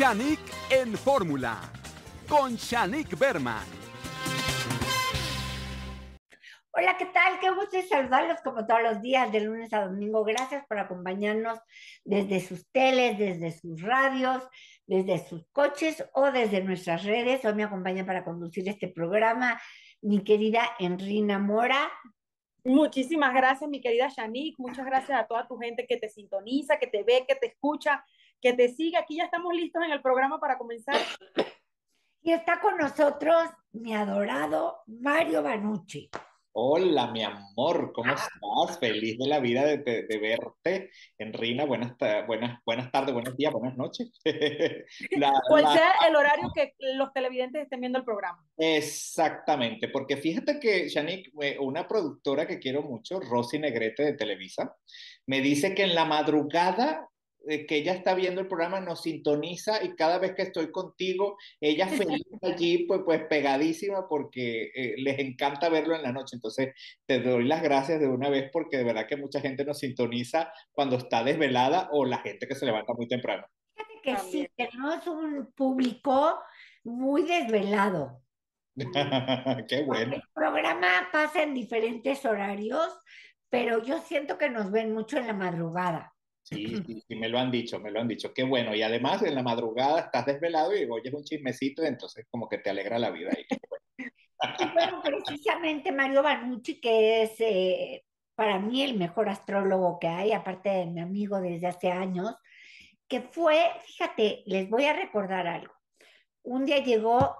Shanique en Fórmula, con Shanique Berman. Hola, ¿qué tal? Qué gusto saludarlos como todos los días, de lunes a domingo. Gracias por acompañarnos desde sus teles, desde sus radios, desde sus coches o desde nuestras redes. Hoy me acompaña para conducir este programa mi querida Enrina Mora. Muchísimas gracias, mi querida Shanique. Muchas gracias a toda tu gente que te sintoniza, que te ve, que te escucha, que te sigue. Aquí ya estamos listos en el programa para comenzar. Y está con nosotros mi adorado Mario Banucci. Hola, mi amor, ¿cómo estás? Feliz de la vida de verte. Enrina, buenas tardes, buenos días, buenas noches. Cual sea el horario que los televidentes estén viendo el programa. Exactamente, porque fíjate que, Shanique, una productora que quiero mucho, Rosy Negrete de Televisa, me dice que en la madrugada que ella está viendo el programa nos sintoniza y cada vez que estoy contigo, ella feliz allí, pues pegadísima porque les encanta verlo en la noche. Entonces, te doy las gracias de una vez porque de verdad que mucha gente nos sintoniza cuando está desvelada o la gente que se levanta muy temprano. Fíjate que sí, tenemos un público muy desvelado. Qué bueno. El programa pasa en diferentes horarios, pero yo siento que nos ven mucho en la madrugada. Sí, me lo han dicho, me lo han dicho. Qué bueno. Y además en la madrugada estás desvelado y oyes un chismecito, entonces como que te alegra la vida ahí. Y bueno, precisamente Mario Banucci, que es para mí el mejor astrólogo que hay, aparte de mi amigo desde hace años, que fue, fíjate, les voy a recordar algo. Un día llegó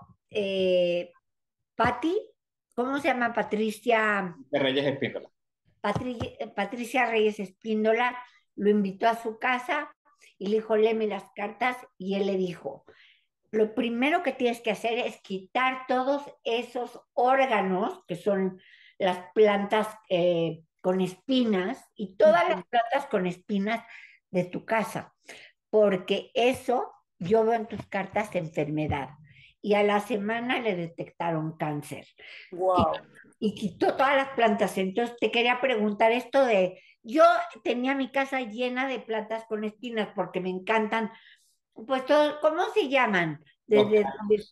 Patti, ¿cómo se llama? De Reyes Espíndola. Patricia Reyes Espíndola, lo invitó a su casa y le dijo, léeme las cartas, y él le dijo, lo primero que tienes que hacer es quitar todos esos órganos, que son las plantas con espinas, y todas las plantas con espinas de tu casa, porque eso yo veo en tus cartas enfermedad. Y a la semana le detectaron cáncer. Wow. Y quitó todas las plantas. Entonces te quería preguntar esto de, yo tenía mi casa llena de plantas con espinas porque me encantan, pues todos, ¿cómo se llaman? Los Desde donde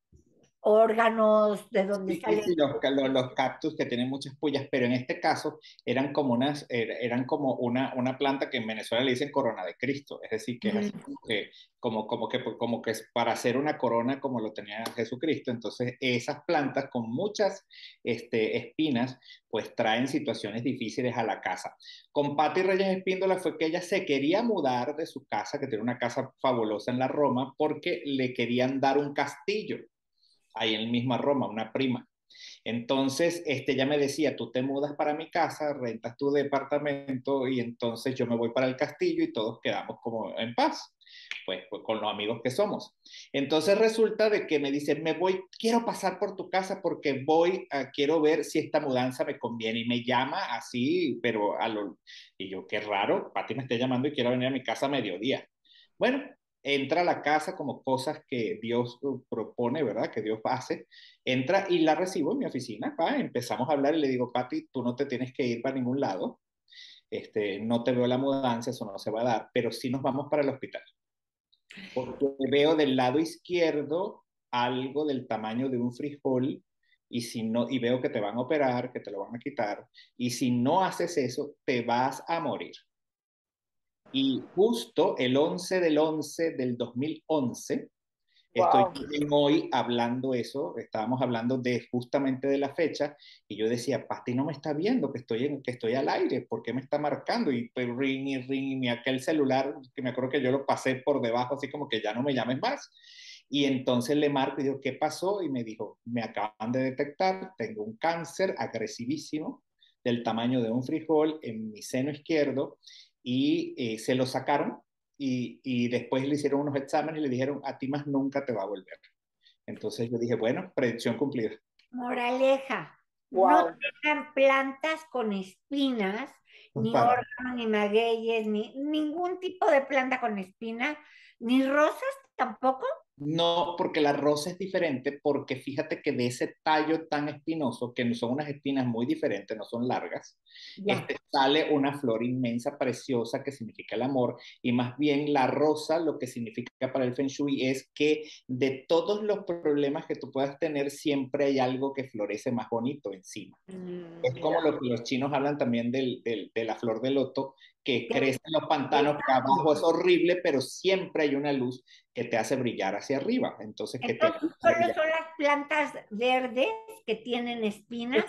órganos, de donde salen. Sí, los cactus que tienen muchas pullas, pero en este caso eran como eran como una planta que en Venezuela le dicen corona de Cristo, es decir, que es así como que es para hacer una corona como lo tenía Jesucristo. Entonces esas plantas con muchas espinas pues traen situaciones difíciles a la casa. Con Patti Reyes Espíndola fue que ella se quería mudar de su casa, que tiene una casa fabulosa en la Roma, porque le querían dar un castillo ahí en misma Roma, una prima. Entonces, ella me decía, tú te mudas para mi casa, rentas tu departamento y entonces yo me voy para el castillo y todos quedamos como en paz, pues con los amigos que somos. Entonces resulta de que me dice, me voy, quiero pasar por tu casa porque quiero ver si esta mudanza me conviene y me llama así, pero y yo, qué raro, Pati me está llamando y quiero venir a mi casa a mediodía. Bueno, entra a la casa como cosas que Dios propone, ¿verdad? Que Dios hace. Entra y la recibo en mi oficina. Empezamos a hablar y le digo, Pati, tú no te tienes que ir para ningún lado. No te veo la mudanza, eso no se va a dar, pero sí nos vamos para el hospital. Porque veo del lado izquierdo algo del tamaño de un frijol y si no, y veo que te van a operar, que te lo van a quitar, y si no haces eso, te vas a morir. Y justo el 11 del 11 del 2011, estoy Wow. hoy hablando eso, estábamos hablando justamente de la fecha, y yo decía, Pati no me está viendo, que estoy al aire, ¿por qué me está marcando? Y pues, ring, y aquel celular, que me acuerdo que yo lo pasé por debajo, así como que ya no me llames más. Y entonces le marco y digo, ¿qué pasó? Y me dijo, me acaban de detectar, tengo un cáncer agresivísimo del tamaño de un frijol en mi seno izquierdo, y se lo sacaron y después le hicieron unos exámenes y le dijeron, a ti más nunca te va a volver. Entonces yo dije, bueno, predicción cumplida. Moraleja, no Wow. tengan plantas con espinas, ni Para. órganos, ni magueyes, ni ningún tipo de planta con espinas, ni rosas tampoco. No, porque la rosa es diferente, porque fíjate que de ese tallo tan espinoso, que son unas espinas muy diferentes, no son largas, Ya. sale una flor inmensa, preciosa, que significa el amor, y más bien la rosa lo que significa para el Feng Shui es que de todos los problemas que tú puedas tener, siempre hay algo que florece más bonito encima. Es como Mira. lo que los chinos hablan también de la flor de loto, que Que- crece en los pantanos, que abajo es horrible, pero siempre hay una luz que te hace brillar hacia arriba. Entonces, que te Entonces, solo son las plantas verdes que tienen espinas.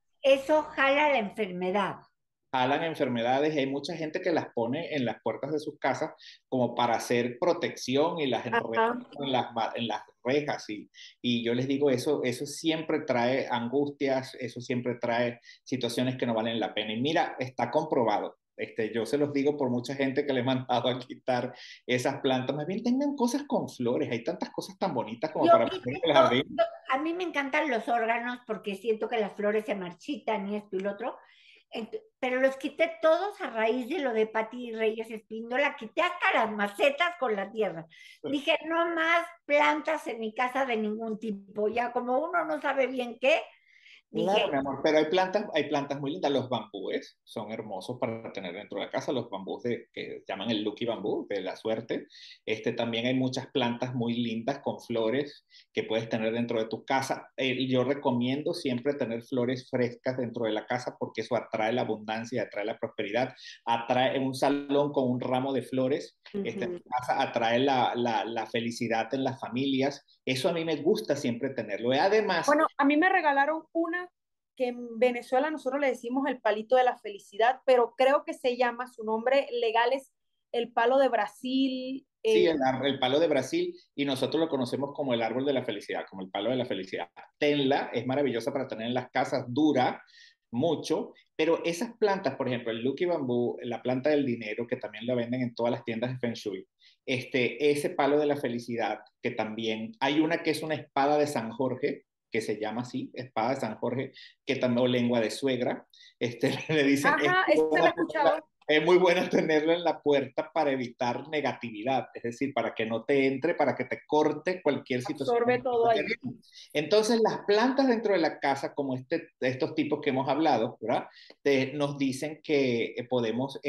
Eso jala la enfermedad. jalan enfermedades y hay mucha gente que las pone en las puertas de sus casas como para hacer protección y las enredan Ajá. en las rejas y yo les digo eso siempre trae angustias, eso siempre trae situaciones que no valen la pena y mira, está comprobado. Yo se los digo por mucha gente que le he mandado a quitar esas plantas. Más bien tengan cosas con flores. Hay tantas cosas tan bonitas como Yo para poner quité en el jardín. a mí me encantan los órganos porque siento que las flores se marchitan y esto y lo otro. Pero los quité todos a raíz de lo de Pati Reyes Espíndola, quité hasta las macetas con la tierra. Dije, no más plantas en mi casa de ningún tipo. Ya como uno no sabe bien qué, Claro, dije, mi amor, pero hay plantas muy lindas. Los bambúes son hermosos para tener dentro de la casa. Los bambús que llaman el lucky bambú, de la suerte. También hay muchas plantas muy lindas con flores que puedes tener dentro de tu casa. Yo recomiendo siempre tener flores frescas dentro de la casa porque eso atrae la abundancia, atrae la prosperidad, atrae en un salón con un ramo de flores. En Ujú. tu casa atrae la felicidad en las familias. Eso a mí me gusta siempre tenerlo. Y además, Bueno, a mí me regalaron una que en Venezuela nosotros le decimos el palito de la felicidad, pero creo que se llama, su nombre legal es el palo de Brasil. sí, el palo de Brasil y nosotros lo conocemos como el árbol de la felicidad, como el palo de la felicidad. Tenla, es maravillosa para tener en las casas, dura mucho, pero esas plantas, por ejemplo, el Lucky Bambú, la planta del dinero, que también la venden en todas las tiendas de Feng Shui, ese palo de la felicidad, que también hay una que es una espada de San Jorge, que se llama así, espada de San Jorge, que también, o lengua de suegra, le dicen, Ajá, ese lo he escuchado. es muy bueno tenerlo en la puerta para evitar negatividad, es decir, para que no te entre, para que te corte cualquier situación. Absorbe todo ahí. Entonces, las plantas dentro de la casa, como estos tipos que hemos hablado, ¿verdad? Nos dicen que podemos,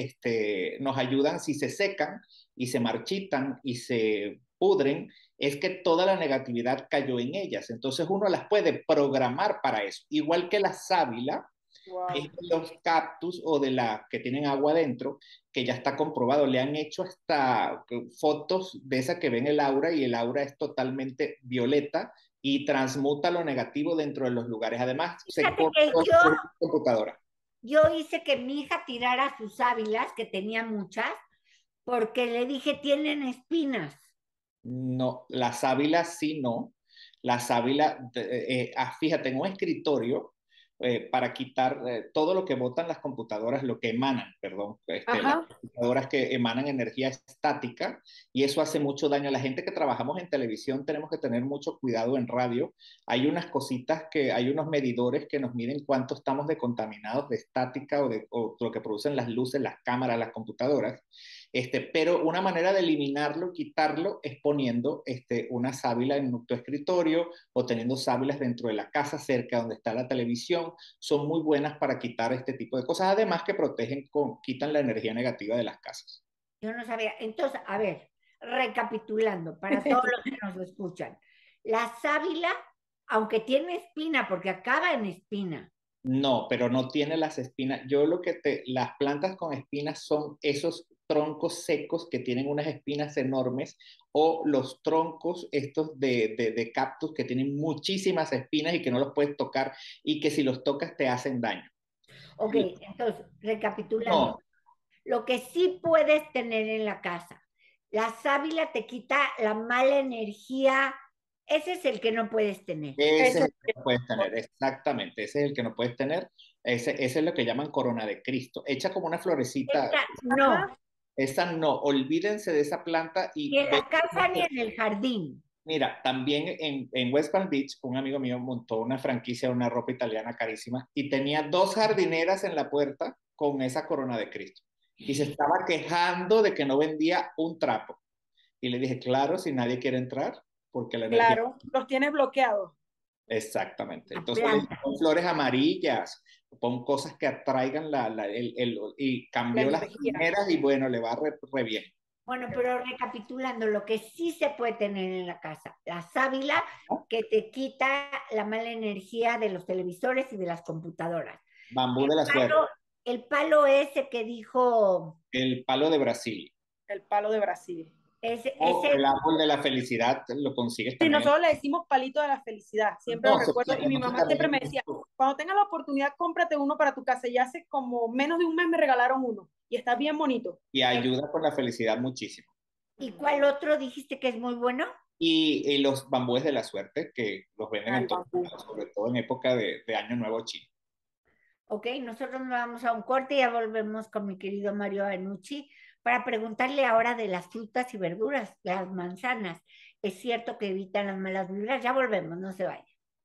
nos ayudan si se secan y se marchitan y se pudren, es que toda la negatividad cayó en ellas. Entonces, uno las puede programar para eso. Igual que la sábila, Wow. es de los cactus o de las que tienen agua adentro, que ya está comprobado, le han hecho hasta fotos de esa que ven el aura y el aura es totalmente violeta y transmuta lo negativo dentro de los lugares. Además, se fíjate corta que por la computadora. yo hice que mi hija tirara sus sábilas, que tenía muchas, porque le dije, tienen espinas. No, la sábila sí no. La sábila, fíjate, en un escritorio, para quitar todo lo que botan las computadoras, lo que emanan, perdón, las Ajá. computadoras que emanan energía estática, y eso hace mucho daño. A la gente que trabajamos en televisión tenemos que tener mucho cuidado en radio. Hay unas cositas hay unos medidores que nos miden cuánto estamos de contaminados de estática o lo que producen las luces, las cámaras, las computadoras. Pero una manera de eliminarlo, quitarlo, es poniendo una sábila en tu escritorio o teniendo sábilas dentro de la casa, cerca donde está la televisión. Son muy buenas para quitar este tipo de cosas, además que quitan la energía negativa de las casas. Yo no sabía. Entonces, a ver, recapitulando, para todos los que nos escuchan, la sábila, aunque tiene espina, porque acaba en espina. No, pero no tiene las espinas. Las plantas con espinas son esos troncos secos que tienen unas espinas enormes o los troncos estos de cactus que tienen muchísimas espinas y que no los puedes tocar y que si los tocas te hacen daño. Ok, entonces, recapitulando, No, lo que sí puedes tener en la casa, la sábila te quita la mala energía, ese es el que no puedes tener. ese es Ese el que no puedes tener, exactamente, ese es el que no puedes tener. Ese es lo que llaman corona de Cristo, hecha como una florecita. Esta, no, Ajá. Esa no, olvídense de esa planta ni y en la casa ni en el jardín. mira, también en West Palm Beach, un amigo mío montó una franquicia de una ropa italiana carísima y tenía dos jardineras en la puerta con esa corona de Cristo. Y se estaba quejando de que no vendía un trapo. Y le dije, claro, si nadie quiere entrar. porque la energía... Claro, los tienes bloqueados. Exactamente. La Entonces, planta. pon flores amarillas, pon cosas que atraigan y La cambió las energía. primeras y bueno, le va re bien. Bueno, pero recapitulando, lo que sí se puede tener en la casa, la sábila que te quita la mala energía de los televisores y de las computadoras. Bambú El de la suerte, palo, el palo ese que dijo, el palo de Brasil El palo de Brasil. o ese, el árbol de la felicidad, lo consigues Sí, también. nosotros le decimos palito de la felicidad, siempre lo No, recuerdo. se Y mi conoce mamá siempre también. me decía, cuando tengas la oportunidad, cómprate uno para tu casa. Y hace como menos de un mes me regalaron uno. Y está bien bonito. Y ayuda con la felicidad muchísimo. ¿y cuál otro dijiste que es muy bueno? Y los bambúes de la suerte, que los venden Ah, en el todos bambú. lados, sobre todo en época de Año Nuevo Chino. Ok, nosotros nos vamos a un corte y ya volvemos con mi querido Mario Anucci para preguntarle ahora de las frutas y verduras, las manzanas. ¿Es cierto que evitan las malas vibras? Ya volvemos, no se vayan.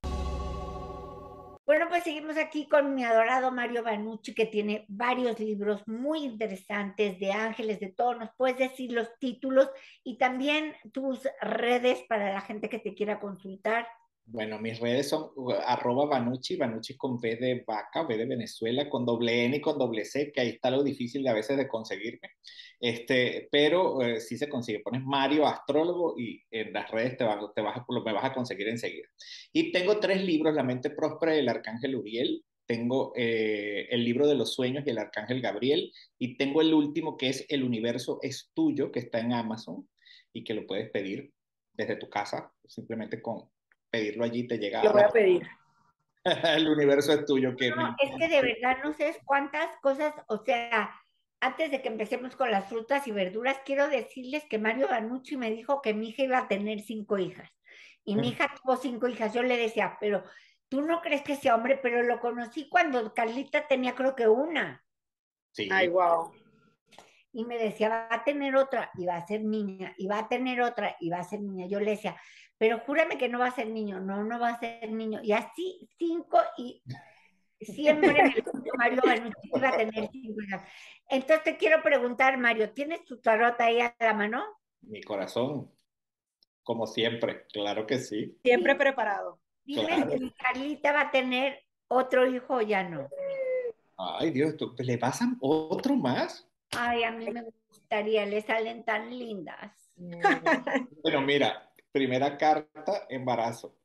Bueno, pues seguimos aquí con mi adorado Mario Banucci, que tiene varios libros muy interesantes de ángeles, de todo. ¿Nos puedes decir los títulos y también tus redes para la gente que te quiera consultar? Bueno, mis redes son @Banucci, Banucci con V de vaca, V de Venezuela, con doble N y con doble C, que ahí está lo difícil de a veces de conseguirme. Pero sí se consigue. Pones Mario Astrólogo y en las redes me vas a conseguir enseguida. Y tengo 3 libros: La mente próspera y el Arcángel Uriel. Tengo el libro de los sueños y el Arcángel Gabriel. Y tengo el último que es El universo es tuyo, que está en Amazon y que lo puedes pedir desde tu casa, simplemente con pedirlo allí te llega Lo a voy a pedir. el universo es tuyo, que No, es que de verdad no sé cuántas cosas, o sea, antes de que empecemos con las frutas y verduras, quiero decirles que Mario Banucci me dijo que mi hija iba a tener 5 hijas. Y mi hija tuvo 5 hijas. Yo le decía, pero tú no crees que sea hombre, pero lo conocí cuando Carlita tenía creo que una. Ay, Sí, wow. Y me decía, va a tener otra y va a ser niña, y va a tener otra y va a ser niña. Yo le decía, pero júrame que no va a ser niño, no, no va a ser niño. Y así 5 y siempre me dijo Mario Benucci que iba a tener 5 hijas. Entonces te quiero preguntar, Mario, ¿tienes tu tarot ahí a la mano? mi corazón, como siempre, claro que sí, Siempre Dime, preparado. dime claro. si Carlita va a tener otro hijo o ya no. Ay, Dios, ¿le pasan otro más? Ay, a mí me gustaría, le salen tan lindas. Bueno, mira, primera carta, embarazo.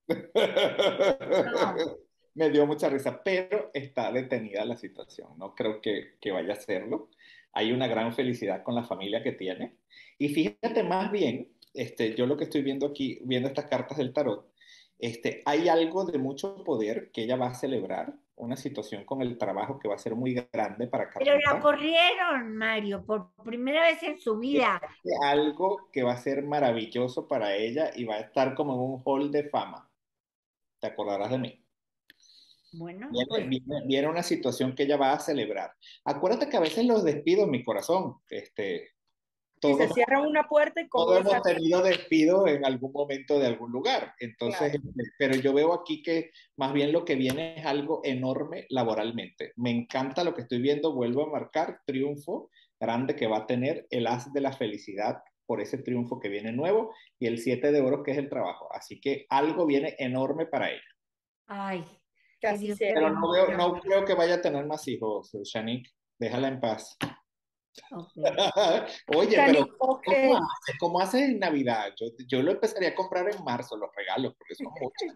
No. Me dio mucha risa, pero está detenida la situación. No creo que vaya a hacerlo. Hay una gran felicidad con la familia que tiene. Y fíjate más bien, yo lo que estoy viendo aquí, viendo estas cartas del tarot, hay algo de mucho poder que ella va a celebrar, una situación con el trabajo que va a ser muy grande para Pero la Carlita. corrieron, Mario, por primera vez en su vida. Algo que va a ser maravilloso para ella y va a estar como en un hall de fama. Te acordarás de mí. Bueno, Viene, pues viene una situación que ella va a celebrar. Acuérdate que a veces los despido en mi corazón. Y se Todos, cierra una puerta y todos hemos comienza. tenido despido en algún momento de algún lugar. Entonces, Claro. pero yo veo aquí que más bien lo que viene es algo enorme laboralmente. Me encanta lo que estoy viendo. Vuelvo a marcar triunfo grande que va a tener el as de la felicidad por ese triunfo que viene nuevo y el 7 de oros que es el trabajo. Así que algo viene enorme para ella. ay, Que que así Dios sea. te Pero bendiga. no creo que vaya a tener más hijos, Shanique. Déjala en paz. Ok. Oye, pero Shanique, ok. ¿cómo haces en Navidad? Yo lo empezaría a comprar en marzo, los regalos, porque son muchos.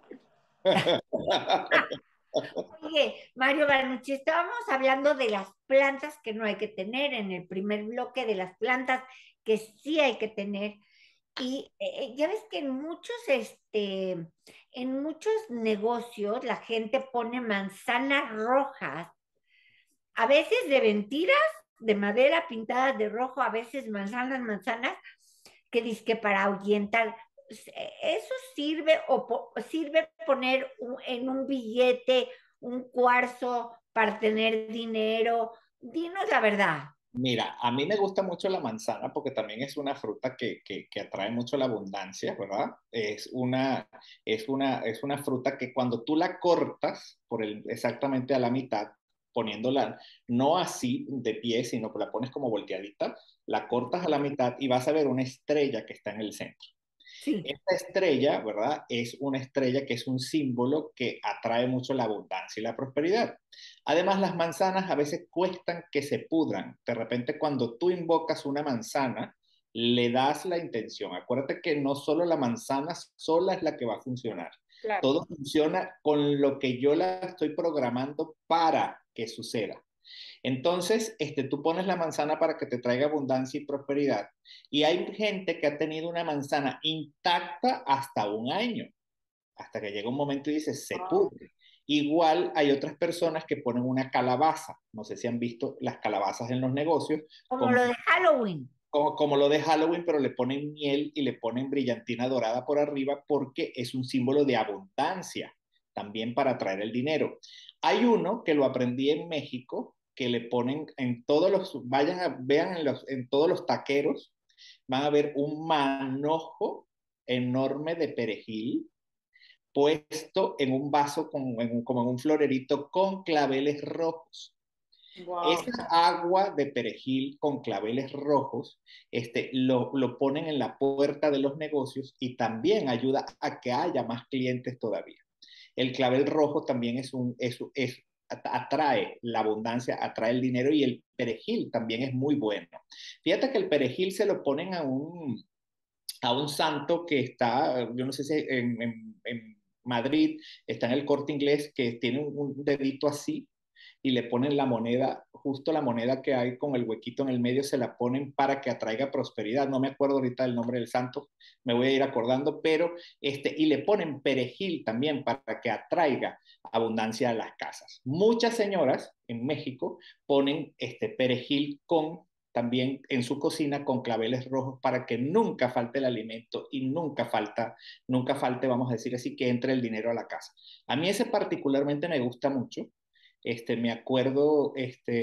Oye, Mario Bernucci, estábamos hablando de las plantas que no hay que tener en el primer bloque, de las plantas que sí hay que tener. Y ya ves que en muchos negocios la gente pone manzanas rojas, a veces de mentiras, de madera pintadas de rojo, a veces manzanas, que dizque para ahuyentar. Eso sirve sirve poner en un billete un cuarzo para tener dinero. Dinos la verdad. Mira, a mí me gusta mucho la manzana porque también es una fruta que atrae mucho la abundancia, ¿verdad? Es una fruta que cuando tú la cortas exactamente a la mitad, poniéndola no así de pie, sino que la pones como volteadita, la cortas a la mitad y vas a ver una estrella que está en el centro. Sí. Esta estrella, ¿verdad? Es una estrella que es un símbolo que atrae mucho la abundancia y la prosperidad. Además, las manzanas a veces cuestan que se pudran. De repente, cuando tú invocas una manzana, le das la intención. Acuérdate que no solo la manzana sola es la que va a funcionar. Claro. Todo funciona con lo que yo la estoy programando para que suceda. Entonces, tú pones la manzana para que te traiga abundancia y prosperidad. Y hay gente que ha tenido una manzana intacta hasta un año, hasta que llega un momento y dice, se Wow. pudre. Igual hay otras personas que ponen una calabaza. No sé si han visto las calabazas en los negocios, Como como, lo de Halloween. como lo de Halloween, pero le ponen miel y le ponen brillantina dorada por arriba porque es un símbolo de abundancia, también para atraer el dinero. Hay uno que lo aprendí en México, que le ponen en todos los, vean en todos los taqueros, van a ver un manojo enorme de perejil puesto en un vaso como en un florerito con claveles rojos. Wow. Esa agua de perejil con claveles rojos, lo ponen en la puerta de los negocios y también ayuda a que haya más clientes todavía. El clavel rojo también atrae la abundancia, atrae el dinero y el perejil también es muy bueno. Fíjate que el perejil se lo ponen a un santo que está, yo no sé si en Madrid, está en el Corte Inglés, que tiene un dedito así y le ponen la moneda, justo la moneda que hay con el huequito en el medio, se la ponen para que atraiga prosperidad. No me acuerdo ahorita el nombre del santo, me voy a ir acordando, pero y le ponen perejil también para que atraiga abundancia a las casas. Muchas señoras en México ponen este perejil con también en su cocina con claveles rojos para que nunca falte el alimento y nunca falte, vamos a decir así, que entre el dinero a la casa. A mí ese particularmente me gusta mucho. Me acuerdo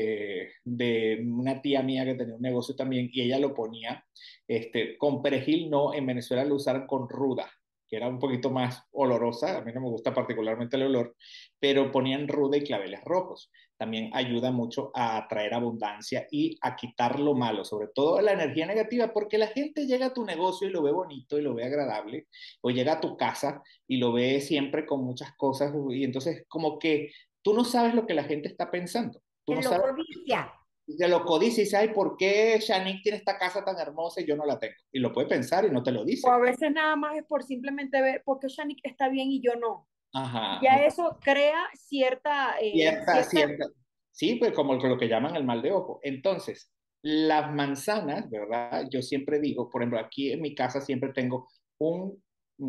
de una tía mía que tenía un negocio también y ella lo ponía con perejil, no, en Venezuela lo usaron con ruda, que era un poquito más olorosa, a mí no me gusta particularmente el olor, pero ponían ruda y claveles rojos. También ayuda mucho a atraer abundancia y a quitar lo malo, sobre todo la energía negativa, porque la gente llega a tu negocio y lo ve bonito y lo ve agradable, o llega a tu casa y lo ve siempre con muchas cosas, y entonces como que tú no sabes lo que la gente está pensando. Tú Que no lo sabes, codicia. de lo codicia y dice, ay, ¿por qué Shanique tiene esta casa tan hermosa y yo no la tengo? Y lo puede pensar y no te lo O a dice. veces nada más es por simplemente ver por qué Shanik está bien y yo no. Ajá, Ya eso crea cierta, cierta, cierta, cierta. Sí, pues como lo que llaman el mal de ojo. Entonces, las manzanas, ¿verdad? Yo siempre digo, por ejemplo, aquí en mi casa siempre tengo un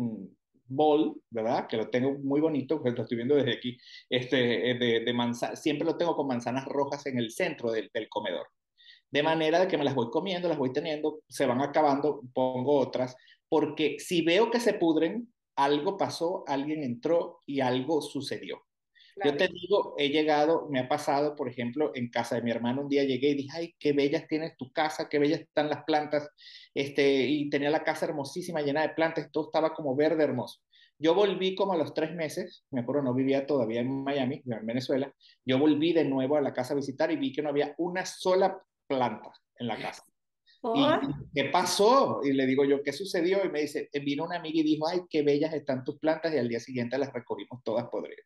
bol, ¿verdad? Que lo tengo muy bonito, pues lo estoy viendo desde aquí, siempre lo tengo con manzanas rojas en el centro del comedor. De manera de que me las voy comiendo, las voy teniendo, se van acabando, pongo otras, porque si veo que se pudren, algo pasó, alguien entró y algo sucedió. Yo claro. te digo, he llegado, me ha pasado, por ejemplo, en casa de mi hermano, un día llegué y dije, ay, qué bellas tienes tu casa, qué bellas están las plantas, y tenía la casa hermosísima, llena de plantas, todo estaba como verde hermoso. Yo volví como a los 3 meses, me acuerdo, no vivía todavía en Miami, en Venezuela, yo volví de nuevo a la casa a visitar y vi que no había una sola planta en la casa. Y ¿Por? ¿qué pasó? Y le digo yo, ¿qué sucedió? Y me dice, vino una amiga y dijo, ay, qué bellas están tus plantas, y al día siguiente las recogimos todas podridas.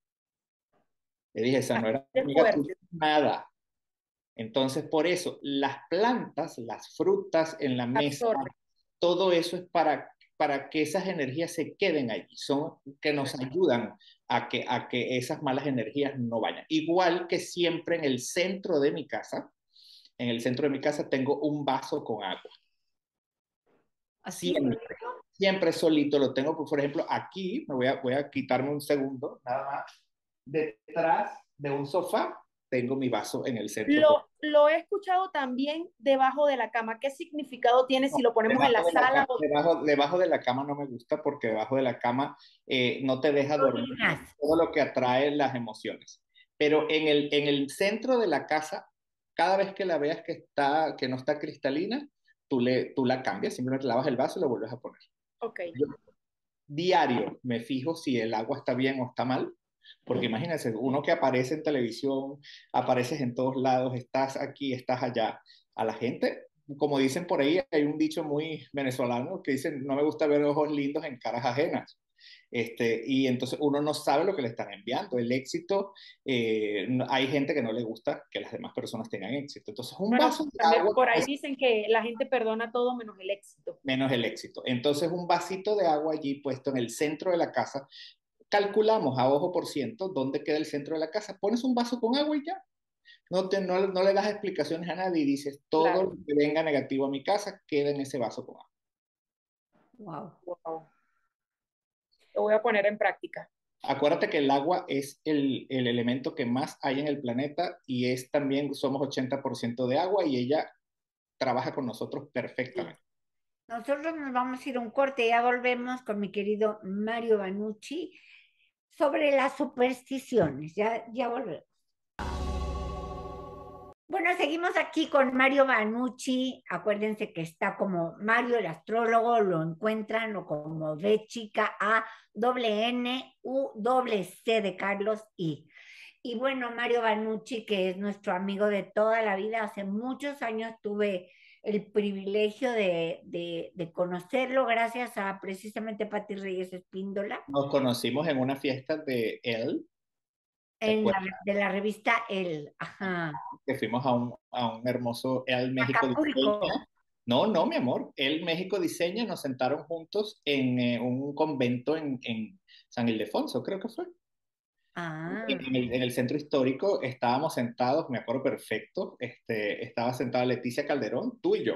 Le dije, esa no Así era de amiga tuya, fuerte. nada. Entonces, por eso, las plantas, las frutas en la mesa, Absorbe. todo eso es para que esas energías se queden allí, son que nos ayudan a que esas malas energías no vayan. Igual que siempre en el centro de mi casa tengo un vaso con agua. Así Siempre, solito. siempre solito lo tengo. Por ejemplo, aquí, voy a quitarme un segundo, nada más. Detrás de un sofá tengo mi vaso en el centro. Lo he escuchado también debajo de la cama. ¿Qué significado tiene si No, lo ponemos en la sala? debajo de la cama no me gusta porque debajo de la cama no te deja dormir, Codinas. todo lo que atrae las emociones. Pero en el centro de la casa, cada vez que la veas que no está cristalina, tú la cambias, simplemente lavas el vaso y lo vuelves a poner. Ok. Yo diario me fijo si el agua está bien o está mal, porque imagínense, uno que aparece en televisión, apareces en todos lados, estás aquí, estás allá, a la gente como dicen por ahí, hay un dicho muy venezolano que dice, no me gusta ver ojos lindos en caras ajenas. Y entonces uno no sabe lo que le están enviando. El éxito, hay gente que no le gusta que las demás personas tengan éxito. Entonces, un Bueno, vaso de también agua por ahí dicen que la gente perdona todo menos el éxito. menos el éxito. Entonces, un vasito de agua allí puesto en el centro de la casa, calculamos a ojo por ciento dónde queda el centro de la casa. Pones un vaso con agua y ya. No le das explicaciones a nadie y dices, todo Claro. lo que venga negativo a mi casa queda en ese vaso con agua. Wow. Wow. Lo voy a poner en práctica. Acuérdate que el agua es el elemento que más hay en el planeta y es también, somos 80% de agua y ella trabaja con nosotros perfectamente. Nosotros nos vamos a ir a un corte, ya volvemos con mi querido Mario Banucci sobre las supersticiones. Ya volvemos. Bueno, seguimos aquí con Mario Banucci. Acuérdense que está como Mario el astrólogo, lo encuentran o como B chica A doble N U doble C de Carlos I. Y bueno, Mario Banucci, que es nuestro amigo de toda la vida, hace muchos años tuve el privilegio de conocerlo gracias a precisamente Patti Reyes Espíndola Nos conocimos en una fiesta de él, ¿te acuerdas? de la revista El. Ajá. Que fuimos a un hermoso El México Acapulco. Diseña. No, no, mi amor. El México Diseña, nos sentaron juntos en un convento en San Ildefonso, creo que fue. Ah, En el centro histórico estábamos sentados, me acuerdo perfecto, estaba sentada Leticia Calderón, tú y yo.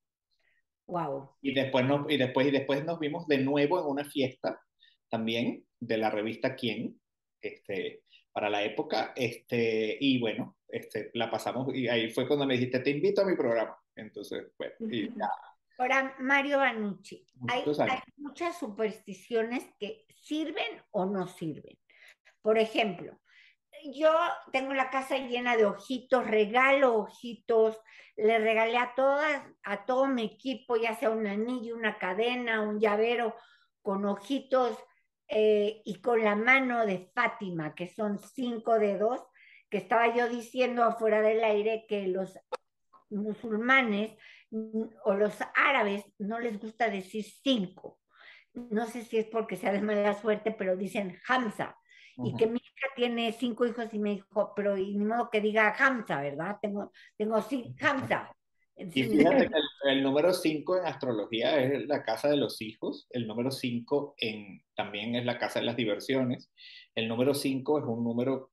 wow. Y después nos vimos de nuevo en una fiesta también de la revista Quién, para la época, y bueno, la pasamos, y ahí fue cuando me dijiste, te invito a mi programa. Entonces, bueno, y ya, Ahora, Mario Banucci, muchos hay años. muchas supersticiones que sirven o no sirven. Por ejemplo, yo tengo la casa llena de ojitos, regalo ojitos, le regalé a todo mi equipo, ya sea un anillo, una cadena, un llavero con ojitos y con la mano de Fátima, que son 5 dedos, que estaba yo diciendo afuera del aire que los musulmanes o los árabes no les gusta decir 5. No sé si es porque sea de mala suerte, pero dicen Hamza. Y que Ujú. mi hija tiene 5 hijos y me dijo, pero y ni modo que diga Hamza, ¿verdad? Tengo Hamza. Y fíjate que el número 5 en astrología es la casa de los hijos, el número 5 también es la casa de las diversiones, el número 5 es un número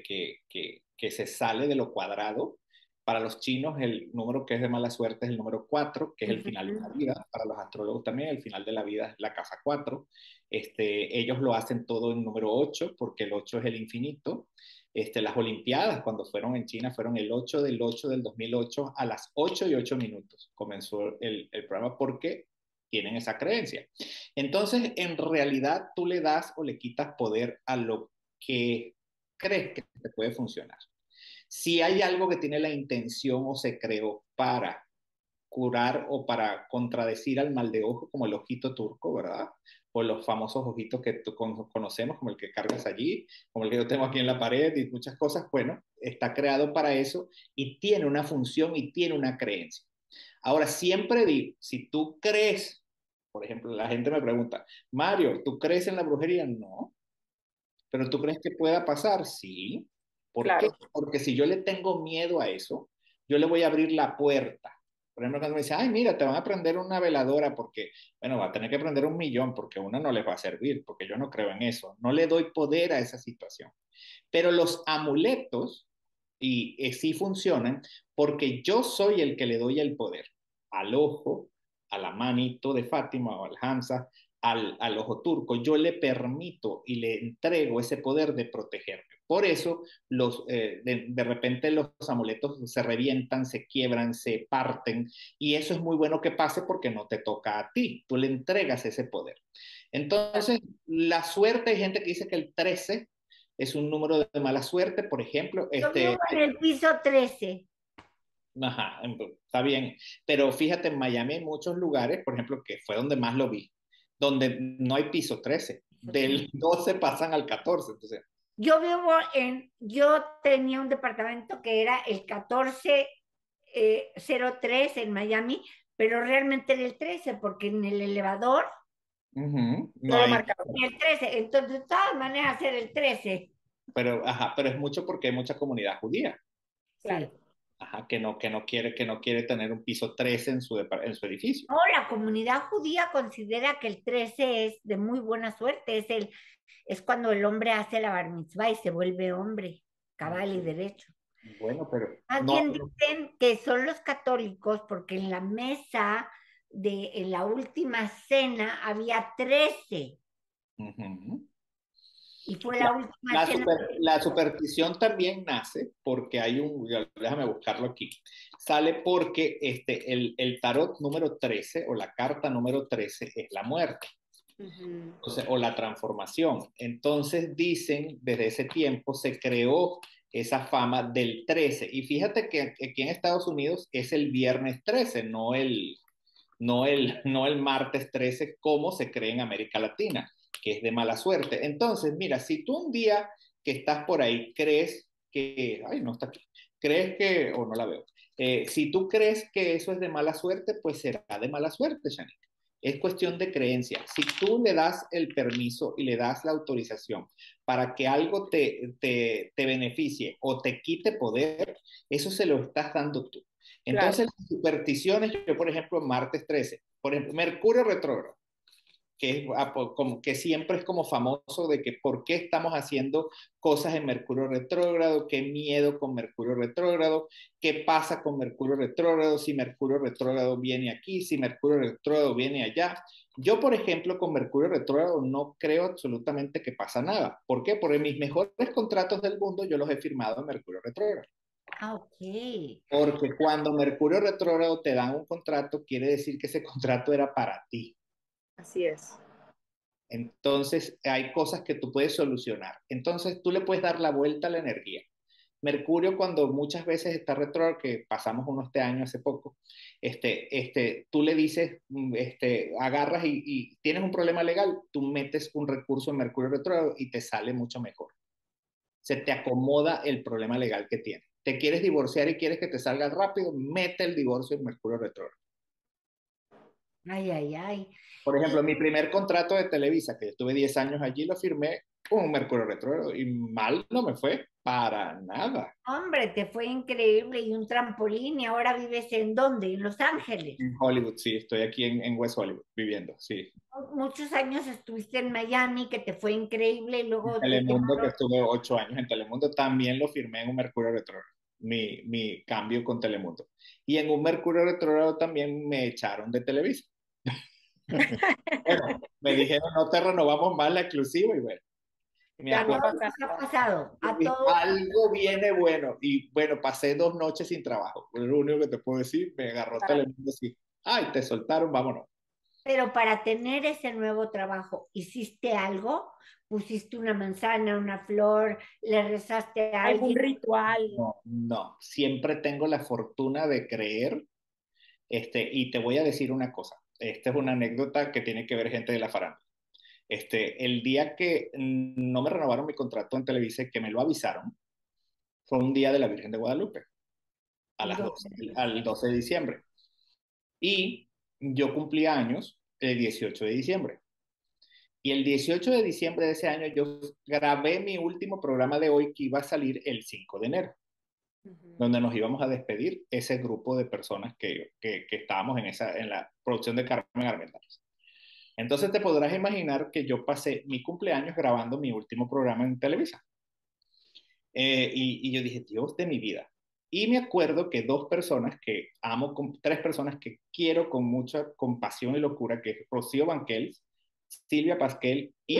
que se sale de lo cuadrado. Para los chinos el número que es de mala suerte es el número 4, que es el final de la vida. Para los astrólogos también el final de la vida es la casa 4. Ellos lo hacen todo en número 8 porque el 8 es el infinito. Las Olimpiadas, cuando fueron en China, fueron el 8 del 8 del 2008 a las 8:08. Comenzó el programa porque tienen esa creencia. Entonces, en realidad, tú le das o le quitas poder a lo que crees que te puede funcionar. Si hay algo que tiene la intención o se creó para curar o para contradecir al mal de ojo, como el ojito turco, ¿verdad? O los famosos ojitos que conocemos, como el que cargas allí, como el que yo tengo aquí en la pared y muchas cosas, bueno, está creado para eso y tiene una función y tiene una creencia. Ahora, siempre digo, si tú crees, por ejemplo, la gente me pregunta, Mario, ¿tú crees en la brujería? No, pero ¿tú crees que pueda pasar? Sí. ¿Por qué? Claro. Porque si yo le tengo miedo a eso, yo le voy a abrir la puerta. Por ejemplo, cuando me dice, ay, mira, te van a prender una veladora porque, bueno, va a tener que prender 1.000.000 porque una no les va a servir, porque yo no creo en eso. No le doy poder a esa situación. Pero los amuletos, sí funcionan porque yo soy el que le doy el poder al ojo, a la manito de Fátima o al Hamza, al ojo turco. Yo le permito y le entrego ese poder de protegerme. Por eso de repente los amuletos se revientan, se quiebran, se parten y eso es muy bueno que pase porque no te toca a ti. Tú le entregas ese poder. Entonces, la suerte, hay gente que dice que el 13 es un número de mala suerte, por ejemplo. Yo vivo en el piso 13. Ajá, está bien. Pero fíjate, en Miami hay muchos lugares, por ejemplo, que fue donde más lo vi, donde no hay piso 13. Del 12 pasan al 14. Entonces, Yo tenía un departamento que era el 14 03 en Miami, pero realmente era el 13 porque en el elevador Ujú. No No lo hay, marcaba. era el 13, entonces de todas maneras era el 13. pero, ajá, pero es mucho porque hay mucha comunidad judía, Claro. Sí. ajá, que no quiere tener un piso 13 en su edificio. No, la comunidad judía considera que el 13 es de muy buena suerte, es cuando el hombre hace la bar mitzvah y se vuelve hombre, cabal y derecho. Bueno, pero Más no. bien dicen que son los católicos porque en la mesa en la última cena había 13 Ujú. y fue La, la última cena. la superstición también nace porque hay déjame buscarlo aquí, sale porque el tarot número 13 o la carta número 13 es la muerte. Ujú. Entonces, o la transformación. Entonces dicen, desde ese tiempo se creó esa fama del 13. Y fíjate que aquí en Estados Unidos es el viernes 13, no el martes 13 como se cree en América Latina, que es de mala suerte. Entonces, mira, si tú un día que estás por ahí crees que, ay, no está aquí, crees que, o no la veo, si tú crees que eso es de mala suerte, pues será de mala suerte, Shani. Es cuestión de creencia. Si tú le das el permiso y le das la autorización para que algo te beneficie o te quite poder, eso se lo estás dando tú. Claro. Entonces, las supersticiones, yo por ejemplo, martes 13, por ejemplo, Mercurio retrógrado, que, como, que siempre es como famoso de que por qué estamos haciendo cosas en Mercurio retrógrado, qué miedo con Mercurio retrógrado, qué pasa con Mercurio retrógrado, si Mercurio retrógrado viene aquí, si Mercurio retrógrado viene allá. Yo, por ejemplo, con Mercurio retrógrado no creo absolutamente que pasa nada. ¿Por qué? Porque mis mejores contratos del mundo yo los he firmado en Mercurio retrógrado. Ah, ok. Porque cuando Mercurio retrógrado te dan un contrato, quiere decir que ese contrato era para ti. Así es. Entonces, hay cosas que tú puedes solucionar. Entonces, tú le puedes dar la vuelta a la energía. Mercurio, cuando muchas veces está retrógrado, que pasamos uno este año hace poco, tú le dices, agarras y tienes un problema legal, tú metes un recurso en Mercurio retrógrado y te sale mucho mejor. Se te acomoda el problema legal que tienes. Te quieres divorciar y quieres que te salga rápido, mete el divorcio en Mercurio retrógrado. Ay, ay, ay. Por ejemplo, Y, mi primer contrato de Televisa, que yo estuve 10 años allí, lo firmé con un Mercurio retrógrado y mal no me fue para nada. hombre, te fue increíble y un trampolín y ahora vives ¿en dónde? En Los Ángeles. En Hollywood, sí, estoy aquí en West Hollywood viviendo, sí. Muchos años estuviste en Miami, que te fue increíble y En luego te Telemundo, que llamaron. estuve 8 años en Telemundo, también lo firmé en un Mercurio retrógrado, mi cambio con Telemundo. Y en un Mercurio retrógrado también me echaron de Televisa. Bueno, me dijeron, no te renovamos más la exclusiva y bueno, me A Ya no acuerdo. todos pasa nos ha nada. pasado, a todos. Algo viene bueno. Y bueno, pasé 2 noches sin trabajo. Fue lo único que te puedo decir. Me agarró Telemundo así. Ay, te soltaron, vámonos. Pero para tener ese nuevo trabajo, ¿hiciste algo? ¿Pusiste una manzana, una flor? ¿Le rezaste a Algún alguien? ritual. No, no. Siempre tengo la fortuna de creer. Y te voy a decir una cosa. Esta es una anécdota que tiene que ver gente de la farándula. El día que no me renovaron mi contrato en Televisa y que me lo avisaron, fue un día de la Virgen de Guadalupe, a El las 12 12, de al diciembre. 12 de diciembre. Y yo cumplí años el 18 de diciembre. Y el 18 de diciembre de ese año yo grabé mi último programa de hoy que iba a salir el 5 de enero, Ujú. donde nos íbamos a despedir ese grupo de personas que estábamos en la producción de Carmen Armendáriz. Entonces te podrás imaginar que yo pasé mi cumpleaños grabando mi último programa en Televisa. Y yo dije, Dios de mi vida. Y me acuerdo que dos personas que amo, tres personas que quiero con mucha compasión y locura, que es Rocío Banquels, Silvia Pasquel y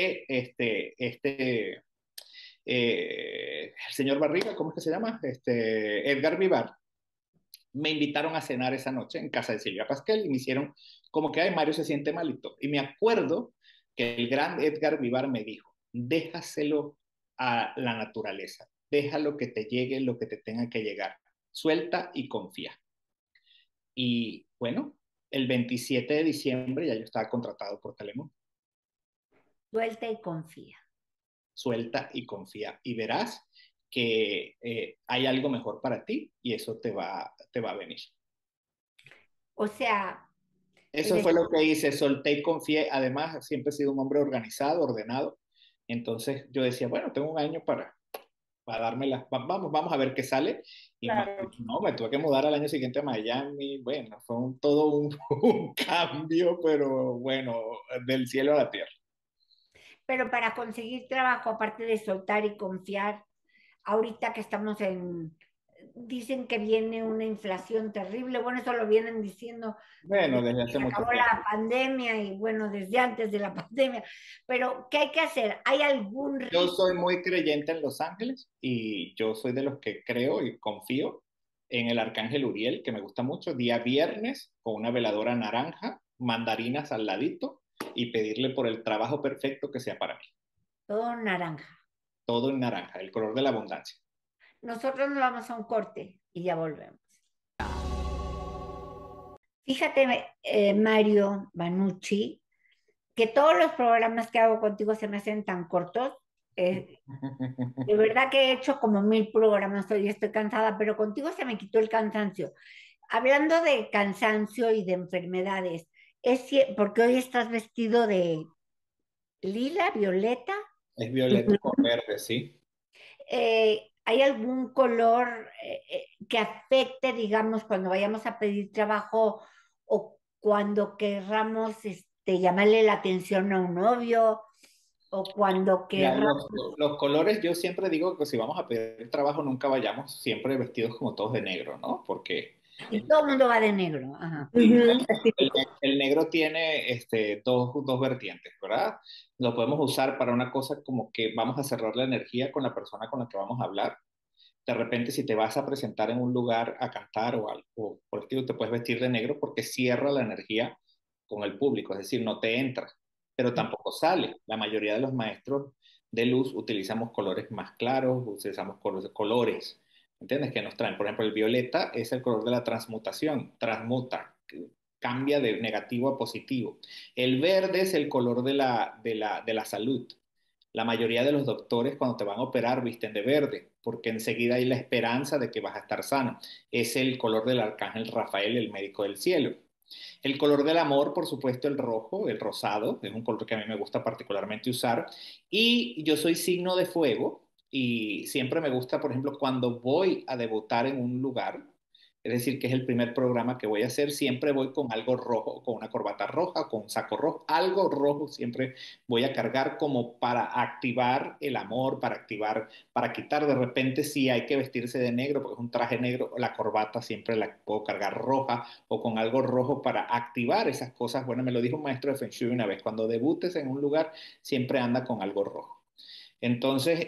el señor Barriga, ¿cómo es que se llama? Edgar Vivar, me invitaron a cenar esa noche en casa de Silvia Pasquel y me hicieron como que, ay, Mario se siente malito. Y me acuerdo que el gran Edgar Vivar me dijo, déjaselo a la naturaleza, déjalo que te llegue lo que te tenga que llegar, suelta y confía. Y bueno, el 27 de diciembre ya yo estaba contratado por Telemundo. Suelta y confía. Suelta y confía. Y verás que hay algo mejor para ti y eso te va a venir. O sea, Eso eres fue lo que hice, solté y confié. Además, siempre he sido un hombre organizado, ordenado. Entonces yo decía, bueno, tengo un año para dármela. Vamos a ver qué sale. Y Claro. no, me tuve que mudar al año siguiente a Miami. Bueno, fue todo un cambio, pero bueno, del cielo a la tierra. pero para conseguir trabajo, aparte de soltar y confiar, ahorita que estamos dicen que viene una inflación terrible, bueno, eso lo vienen diciendo Bueno, desde desde que hace se mucho acabó tiempo. la pandemia y bueno, desde antes de la pandemia, pero ¿qué hay que hacer? ¿Hay algún Yo ritmo? soy muy creyente en Los Ángeles y yo soy de los que creo y confío en el Arcángel Uriel, que me gusta mucho, día viernes con una veladora naranja, mandarinas al ladito y pedirle por el trabajo perfecto que sea para mí. Todo naranja. Todo en naranja, el color de la abundancia. Nosotros nos vamos a un corte y ya volvemos. Fíjate, Mario Banucci, que todos los programas que hago contigo se me hacen tan cortos. Eh, de verdad que he hecho como 1000 programas hoy, estoy cansada, pero contigo se me quitó el cansancio. Hablando de cansancio y de enfermedades, porque hoy estás vestido de lila, violeta. Es violeta con verde, sí. ¿Hay algún color que afecte, digamos, cuando vayamos a pedir trabajo o cuando querramos llamarle la atención a un novio o cuando Mira, querramos... los colores, yo siempre digo que si vamos a pedir trabajo, nunca vayamos siempre vestidos como todos de negro, ¿no? Porque Y todo el mundo va de negro. Ajá. Ujú, sí, es típico. el negro tiene dos vertientes, ¿verdad? Lo podemos usar para una cosa como que vamos a cerrar la energía con la persona con la que vamos a hablar. De repente, si te vas a presentar en un lugar a cantar o algo por el estilo, te puedes vestir de negro porque cierra la energía con el público, es decir, no te entra, pero tampoco sale. La mayoría de los maestros de luz utilizamos colores más claros, utilizamos colores, ¿entiendes? Que nos traen, por ejemplo, el violeta es el color de la transmutación, transmuta, cambia de negativo a positivo. El verde es el color de la salud. La mayoría de los doctores cuando te van a operar visten de verde, porque enseguida hay la esperanza de que vas a estar sano. Es el color del arcángel Rafael, el médico del cielo. El color del amor, por supuesto, el rojo, el rosado, es un color que a mí me gusta particularmente usar. Y yo soy signo de fuego y siempre me gusta, por ejemplo, cuando voy a debutar en un lugar, es decir, que es el primer programa que voy a hacer, siempre voy con algo rojo, con una corbata roja, con un saco rojo, algo rojo siempre voy a cargar como para activar el amor, para activar, para quitar de repente si hay que vestirse de negro, porque es un traje negro, la corbata siempre la puedo cargar roja o con algo rojo para activar esas cosas. Bueno, me lo dijo un maestro de Feng Shui una vez, cuando debutes en un lugar, siempre anda con algo rojo. Entonces,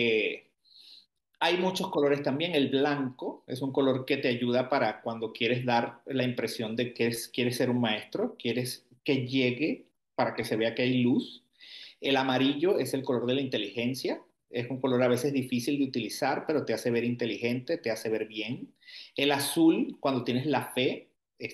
hay muchos colores también. El blanco es un color que te ayuda para cuando quieres dar la impresión de que quieres ser un maestro, quieres que llegue para que se vea que hay luz. El amarillo es el color de la inteligencia. Es un color a veces difícil de utilizar, pero te hace ver inteligente, te hace ver bien. El azul, cuando tienes la fe,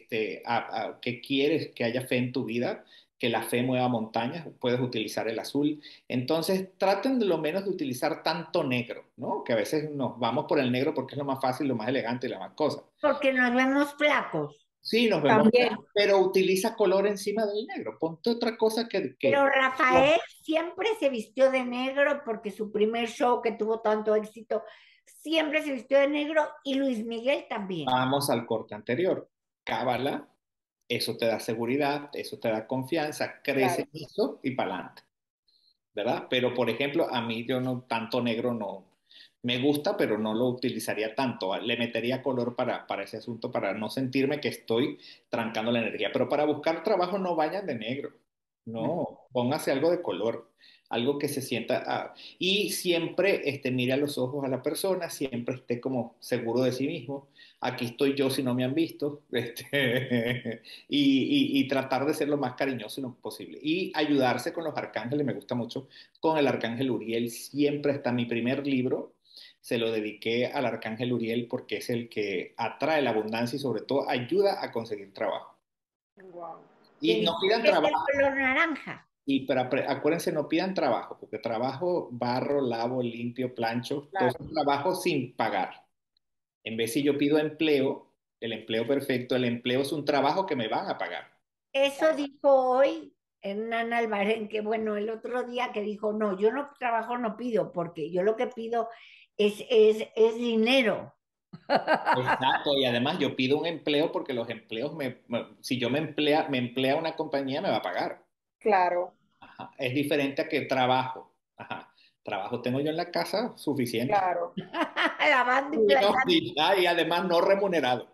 que quieres que haya fe en tu vida, que la fe mueva montañas, puedes utilizar el azul. Entonces, traten de lo menos de utilizar tanto negro, ¿no? Que a veces nos vamos por el negro porque es lo más fácil, lo más elegante y la más cosa. Porque nos vemos flacos. Sí, nos vemos, También. pero utiliza color encima del negro. Ponte otra cosa Pero que Rafael siempre se vistió de negro porque su primer show que tuvo tanto éxito, siempre se vistió de negro y Luis Miguel también. vamos al corte anterior. Cábala, eso te da seguridad, eso te da confianza, crece Claro. en eso y para adelante, ¿verdad? Pero, por ejemplo, a mí yo no, tanto negro no, me gusta, pero no lo utilizaría tanto. Le metería color para ese asunto, para no sentirme que estoy trancando la energía. Pero para buscar trabajo no vayan de negro, no, póngase algo de color, algo que se sienta, y siempre mire a los ojos a la persona, siempre esté como seguro de sí mismo. Aquí estoy yo si no me han visto, y tratar de ser lo más cariñoso lo posible. Y ayudarse con los arcángeles, me gusta mucho, con el arcángel Uriel, siempre está mi primer libro. Se lo dediqué al arcángel Uriel porque es el que atrae la abundancia y sobre todo ayuda a conseguir trabajo. Wow. Y no ¿Y pidan qué es el trabajo. color naranja? Y pero acuérdense, no pidan trabajo, porque trabajo, barro, lavo, limpio, plancho, todos Claro. esos trabajos sin pagar. En vez si yo pido empleo, el empleo perfecto, el empleo es un trabajo que me van a pagar. Eso dijo hoy Hernán Albarén, que bueno, el otro día que dijo, no, yo no trabajo, no pido, porque yo lo que pido es dinero. Exacto, y además yo pido un empleo porque los empleos, si yo me emplea una compañía, me va a pagar. Claro, Ajá. Es diferente a que trabajo. Ajá. Trabajo tengo yo en la casa suficiente. claro. Lavando y Y, no, planchando. y además no remunerado.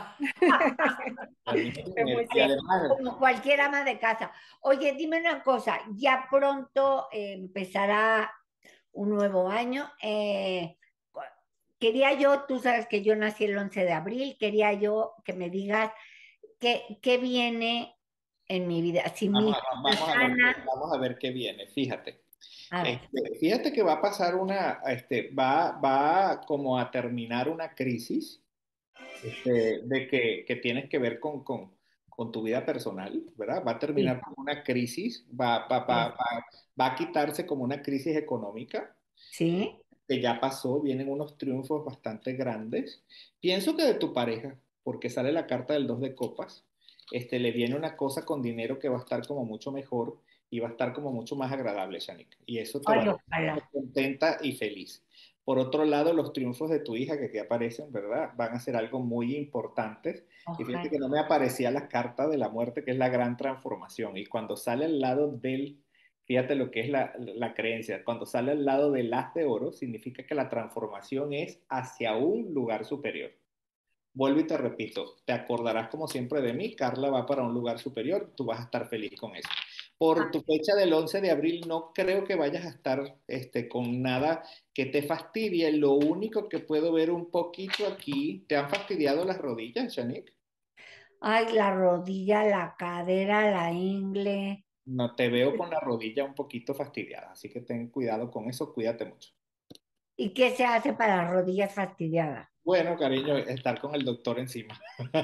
Es muy Y cierto. además, Como cualquier ama de casa. Oye, dime una cosa, ya pronto empezará un nuevo año. Quería yo, tú sabes que yo nací el 11 de abril, quería yo que me digas qué viene en mi vida. Si mi hija está sana, vamos a ver qué viene. Fíjate. a ver, Fíjate que va a pasar va como a terminar una crisis que tienes que ver con tu vida personal, ¿verdad? Va a sí, terminar como una crisis, va a quitarse como una crisis económica sí. que ya pasó, vienen unos triunfos bastante grandes. Pienso que de tu pareja, porque sale la carta del 2 de copas, le viene una cosa con dinero que va a estar como mucho mejor y va a estar como mucho más agradable, Shanik. Y eso te va a Ay, hacer ojalá, contenta y feliz. Por otro lado, los triunfos de tu hija que aquí aparecen, ¿verdad? Van a ser algo muy importantes. Y fíjate ojalá. que no me aparecía la carta de la muerte, que es la gran transformación. Y cuando sale al lado del, fíjate lo que es la creencia, cuando sale al lado del as de oro, significa que la transformación es hacia un lugar superior. Vuelvo y te repito, te acordarás como siempre de mí, Carla va para un lugar superior, tú vas a estar feliz con eso. Por tu fecha del 11 de abril no creo que vayas a estar con nada que te fastidie. Lo único que puedo ver un poquito aquí, ¿te han fastidiado las rodillas, Shanik? Ay, la rodilla, la cadera, la ingle. No te veo con la rodilla un poquito fastidiada, así que ten cuidado con eso, cuídate mucho. ¿Y qué se hace para las rodillas fastidiadas? Bueno, cariño, estar con el doctor encima.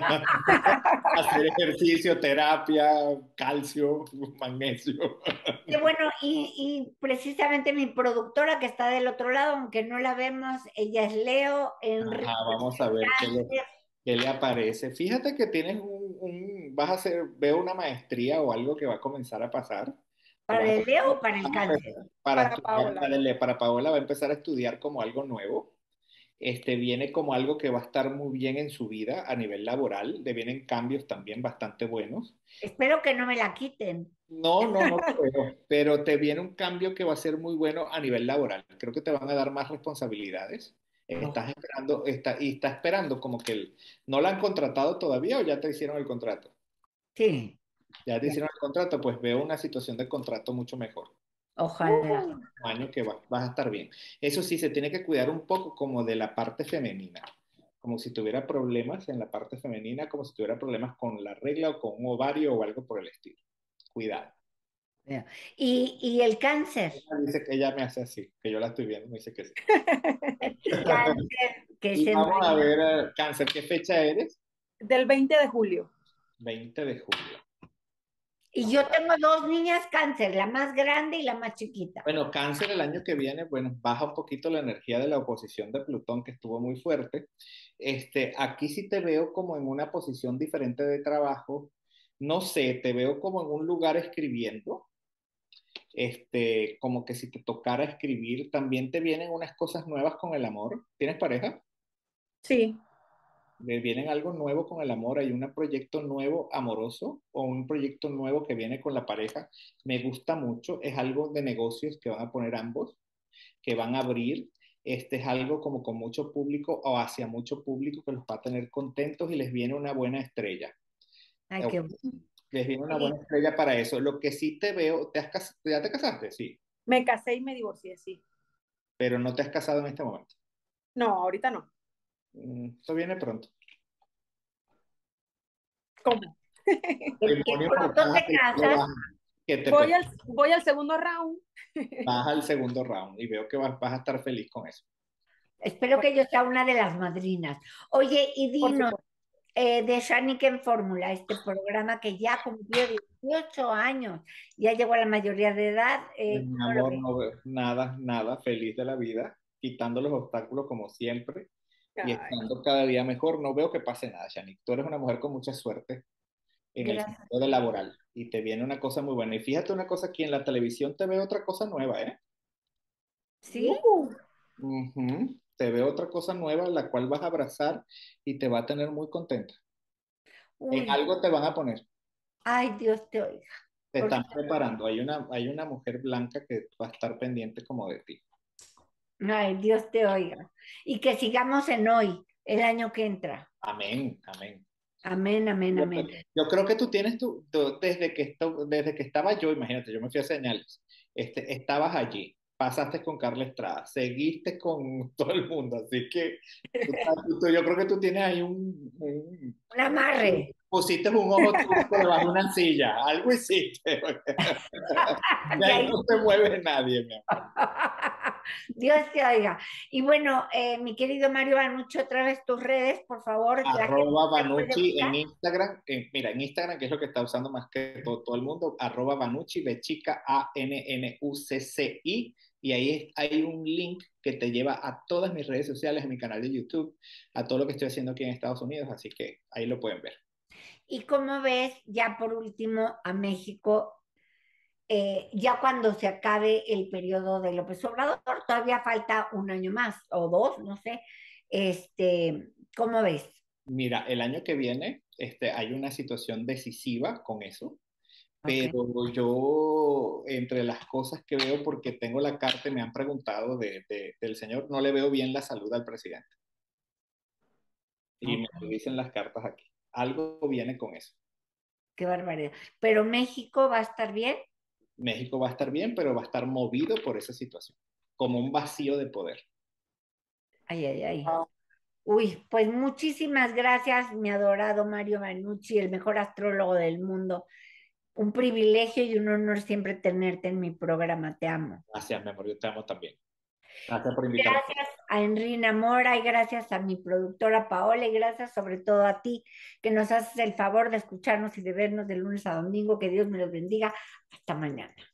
Hacer ejercicio, terapia, calcio, magnesio. Qué bueno, y precisamente mi productora que está del otro lado, aunque no la vemos, ella es Leo, Ajá, Enrique vamos a ver Sánchez. qué le aparece. Fíjate que tienes vas a hacer, veo una maestría o algo que va a comenzar a pasar. O ¿Para vas el Leo o para el a cáncer? empezar para Para estudiar, Paola. para Paola va a empezar a estudiar como algo nuevo. Viene como algo que va a estar muy bien en su vida a nivel laboral. Le vienen cambios también bastante buenos. Espero que no me la quiten. No, no, no creo, pero te viene un cambio que va a ser muy bueno a nivel laboral. Creo que te van a dar más responsabilidades. Oh, Y está esperando como que no la han contratado todavía o ya te hicieron el contrato. sí, Ya te ya, hicieron el contrato, pues veo una situación de contrato mucho mejor. ojalá. Un año que vas a estar bien. Eso sí, se tiene que cuidar un poco como de la parte femenina, como si tuviera problemas en la parte femenina, como si tuviera problemas con la regla o con un ovario o algo por el estilo. Cuidado. Ya. Y el cáncer, Dice que ella me hace así, que yo la estoy viendo, me dice que sí. el cáncer que es Y en vamos a realidad. ver, cáncer, ¿qué fecha eres? Del 20 de julio. 20 de julio. Y yo tengo dos niñas cáncer, la más grande y la más chiquita. Bueno, cáncer el año que viene, bueno, baja un poquito la energía de la oposición de Plutón, que estuvo muy fuerte. Aquí sí te veo como en una posición diferente de trabajo. No sé, te veo como en un lugar escribiendo. Como que si te tocara escribir, también te vienen unas cosas nuevas con el amor. ¿Tienes pareja? Sí, Vienen algo nuevo con el amor, hay un proyecto nuevo amoroso o un proyecto nuevo que viene con la pareja. Me gusta mucho, es algo de negocios que van a poner ambos, que van a abrir. Es algo como con mucho público o hacia mucho público que los va a tener contentos y les viene una buena estrella. Ay, Eh, qué bueno. Les viene una Sí. buena estrella para eso. Lo que sí te veo, ¿ya te casaste? Sí, me casé y me divorcié, sí. pero no te has casado en este momento. No, ahorita no. Eso viene pronto. ¿Cómo? Que Matrimonio por pronto caja te que lo casas. bajan, que te Voy al segundo round. baja al segundo round y veo que vas a estar feliz con eso. Espero que yo sea una de las madrinas. Oye, y Por dinos, supuesto. de Shanique en Fórmula, este programa que ya cumplió 18 años, ya llegó a la mayoría de edad. Mi ¿Cómo lo amor, ves? no veo nada, nada, feliz de la vida, quitando los obstáculos como siempre y Ay, estando cada día mejor. No veo que pase nada, Shanique. Tú eres una mujer con mucha suerte en el Gracias. sentido de laboral y te viene una cosa muy buena. Y fíjate una cosa, aquí en la televisión te veo otra cosa nueva, ¿eh? ¿Sí? Ujú. Te veo otra cosa nueva, la cual vas a abrazar y te va a tener muy contenta. En Uy, algo te van a poner, ay, Dios te oiga. te Porque, están preparando. Hay una mujer blanca que va a estar pendiente como de ti. ay, Dios te oiga. Y que sigamos en hoy, el año que entra. Amén, amén. Amén, amén, amén. Yo creo que tú tienes desde que estaba yo, imagínate, yo me fui a señales, estabas allí, pasaste con Carla Estrada, seguiste con todo el mundo, así que yo creo que tú tienes ahí Un amarre. pusiste un ojo turco debajo de una silla, algo hiciste, de De ahí ahí. no se mueve nadie, mi amor. Dios te oiga. Y bueno, mi querido Mario Banucci, otra vez tus redes, por favor, la gente Arroba te puede Banucci buscar. en Instagram. Mira, en Instagram, que es lo que está usando más que todo el mundo, arroba Banucci, Bechica, Annucci. Y ahí hay un link que te lleva a todas mis redes sociales, a mi canal de YouTube, a todo lo que estoy haciendo aquí en Estados Unidos. Así que ahí lo pueden ver. Y como ves, ya por último, a México, ya cuando se acabe el periodo de López Obrador, todavía falta un año más o dos, no sé. ¿Cómo ves? Mira, el año que viene hay una situación decisiva con eso. Ok, Pero yo, entre las cosas que veo, porque tengo la carta y me han preguntado del señor, no le veo bien la salud al presidente. Y me lo ok, dicen las cartas aquí. Algo viene con eso. qué barbaridad. Pero México va a estar bien. México va a estar bien, pero va a estar movido por esa situación, como un vacío de poder. Ay, ay, ay. Uy, pues muchísimas gracias, mi adorado Mario Manucci, el mejor astrólogo del mundo. Un privilegio y un honor siempre tenerte en mi programa. Te amo. Gracias, mi amor, yo te amo también. Gracias por invitarme. Gracias a Enrina Mora y gracias a mi productora Paola y gracias sobre todo a ti que nos haces el favor de escucharnos y de vernos de lunes a domingo. Que Dios me los bendiga. Hasta mañana.